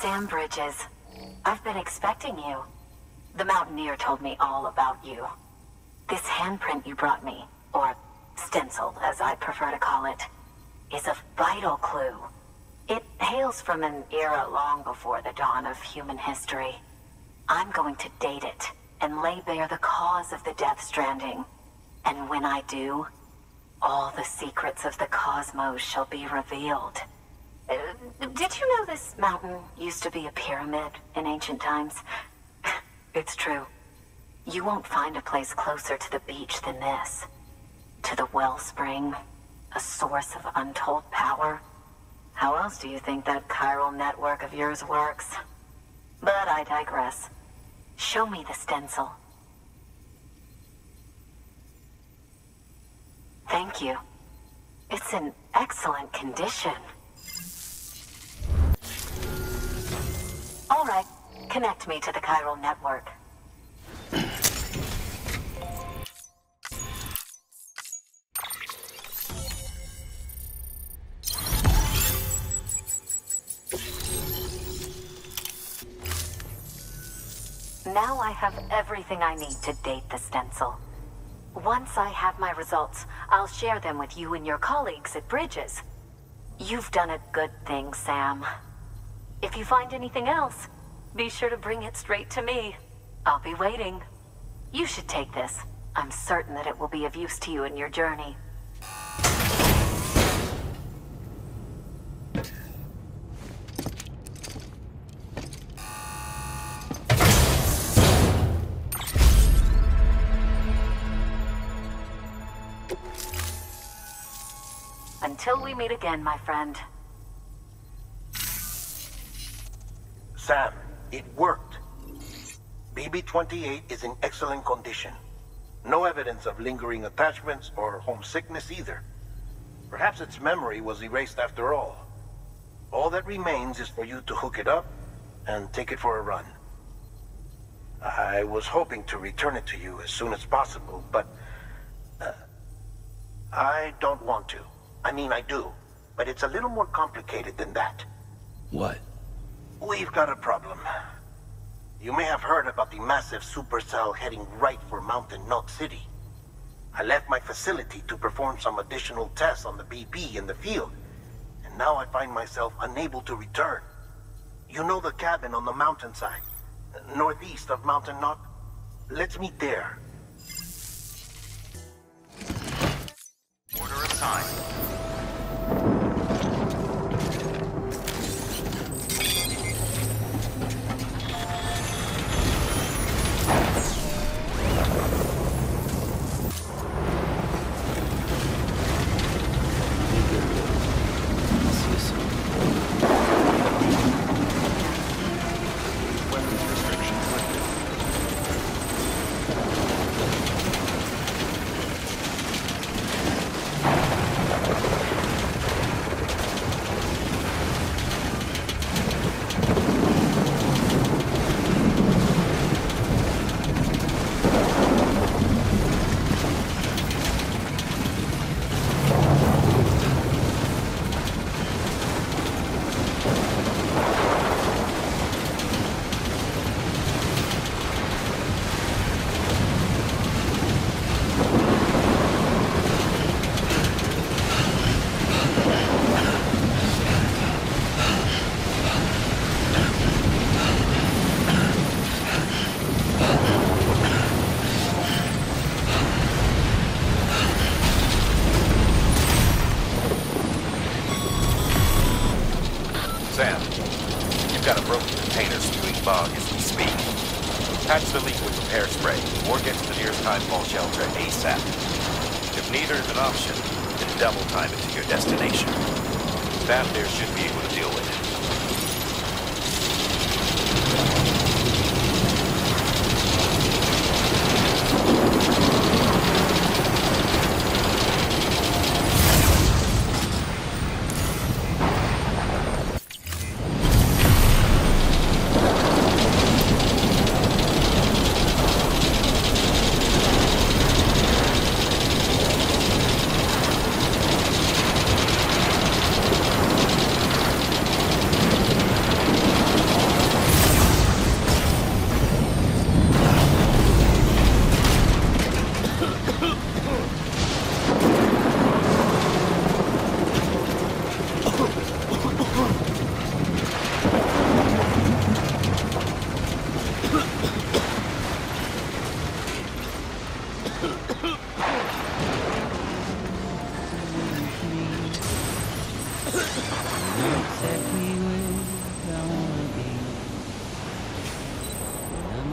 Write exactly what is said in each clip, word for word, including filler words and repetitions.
Sam Bridges. I've been expecting you. The Mountaineer told me all about you. This handprint you brought me, or stencil as I prefer to call it, is a vital clue. It hails from an era long before the dawn of human history. I'm going to date it and lay bare the cause of the Death Stranding. And when I do, all the secrets of the cosmos shall be revealed. Uh, did you know this mountain used to be a pyramid in ancient times? It's true. You won't find a place closer to the beach than this. To the wellspring, a source of untold power. How else do you think that chiral network of yours works? But I digress. Show me the stencil. Thank you. It's in excellent condition. All right, connect me to the chiral network. Now I have everything I need to date the stencil. Once I have my results, I'll share them with you and your colleagues at Bridges. You've done a good thing, Sam. If you find anything else, be sure to bring it straight to me. I'll be waiting. You should take this. I'm certain that it will be of use to you in your journey. Until we meet again, my friend. Sam, it worked. B B twenty-eight is in excellent condition. No evidence of lingering attachments or homesickness either. Perhaps its memory was erased after all. All that remains is for you to hook it up and take it for a run. I was hoping to return it to you as soon as possible, but uh, I don't want to. I mean, I do, but it's a little more complicated than that. What? We've got a problem. You may have heard about the massive supercell heading right for Mountain Knot City. I left my facility to perform some additional tests on the B B in the field, and now I find myself unable to return. You know the cabin on the mountainside, northeast of Mountain Knot? Let's meet there. Order assigned. Sam, you've got a broken container spewing bog as we speak. Patch the leak with repair spray, or get to the nearest timefall shelter ASAP. If neither is an option, then double time it to your destination. Staff there should be able to deal with it. exactly where I wanna be. I'm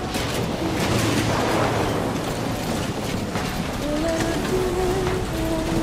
alone.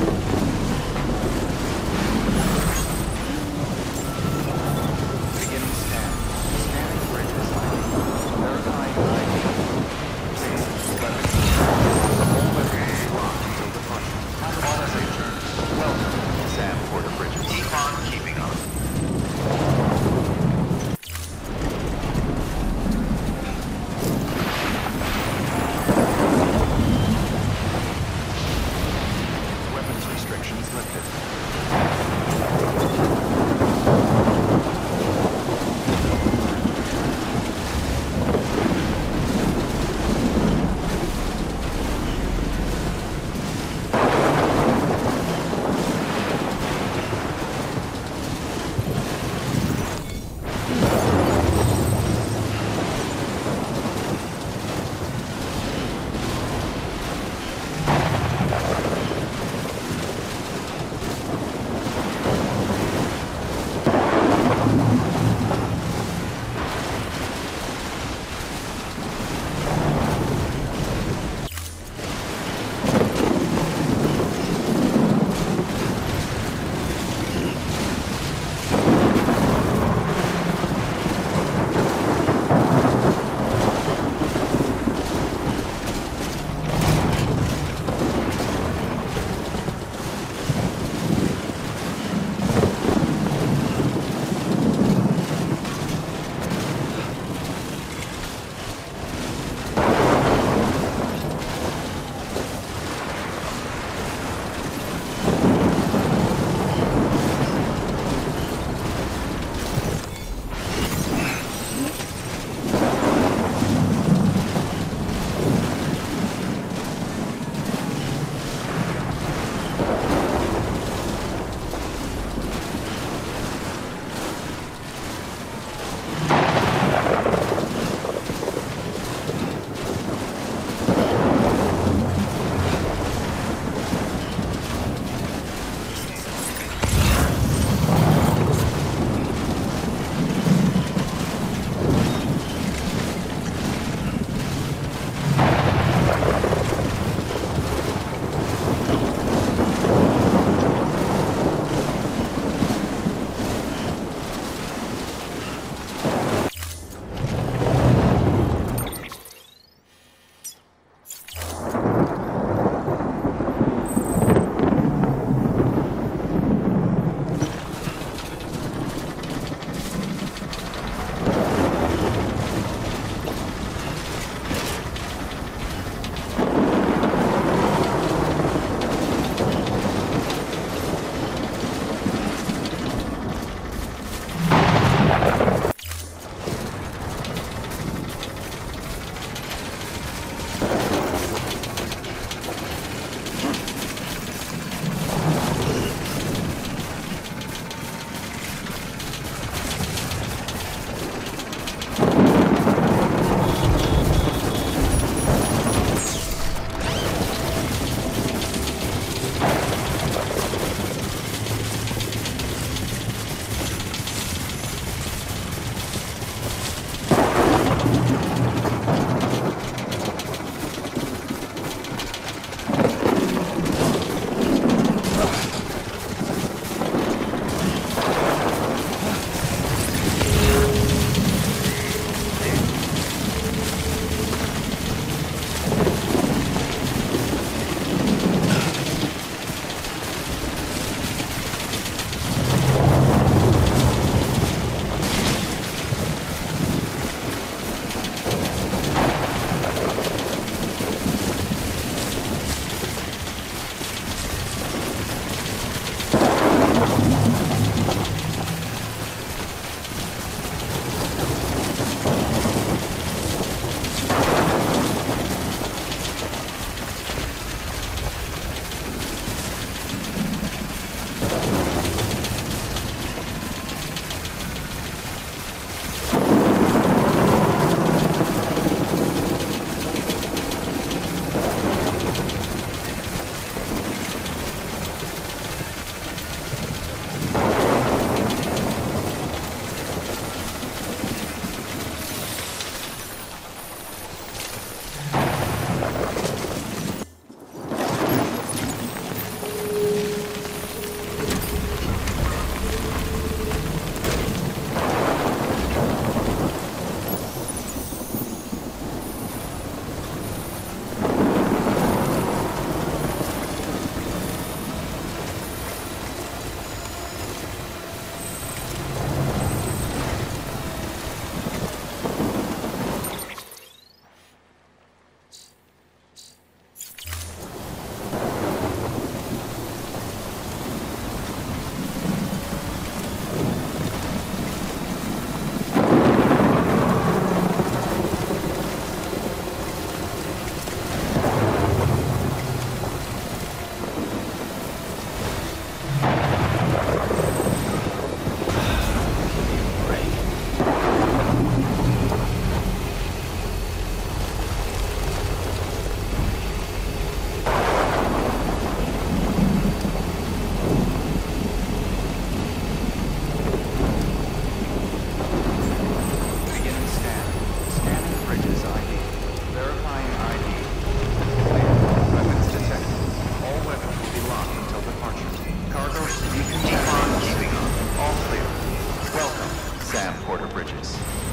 departure. Cargo, you can keep on keeping on. All clear. Welcome, Sam Porter Bridges.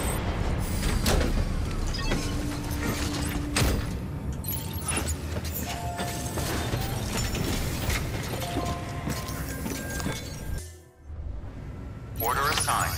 Order assigned.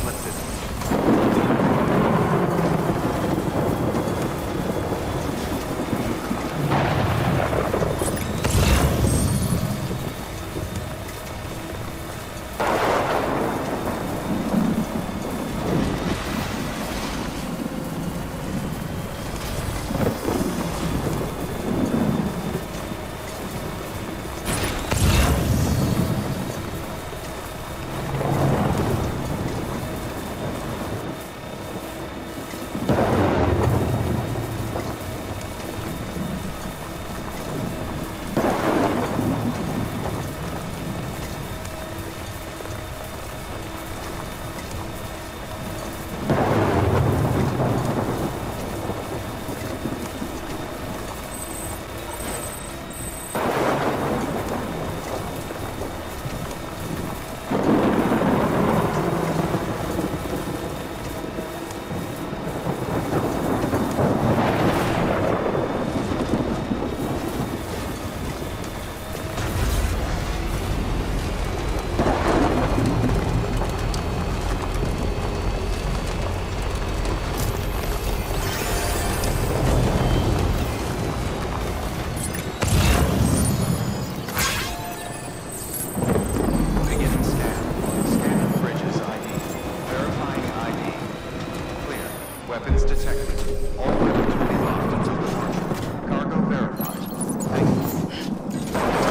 inflicted. Weapons detected. All weapons will be locked until departure. Cargo verified. Thank you.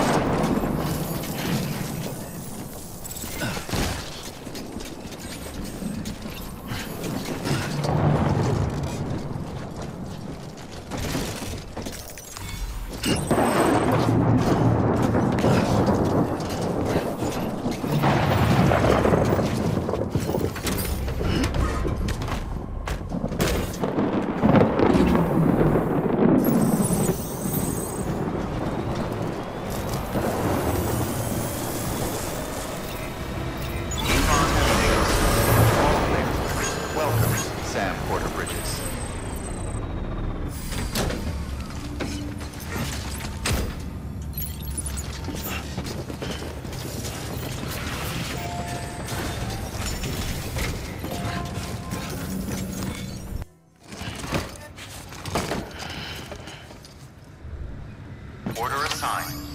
Sam Porter Bridges. Order assigned.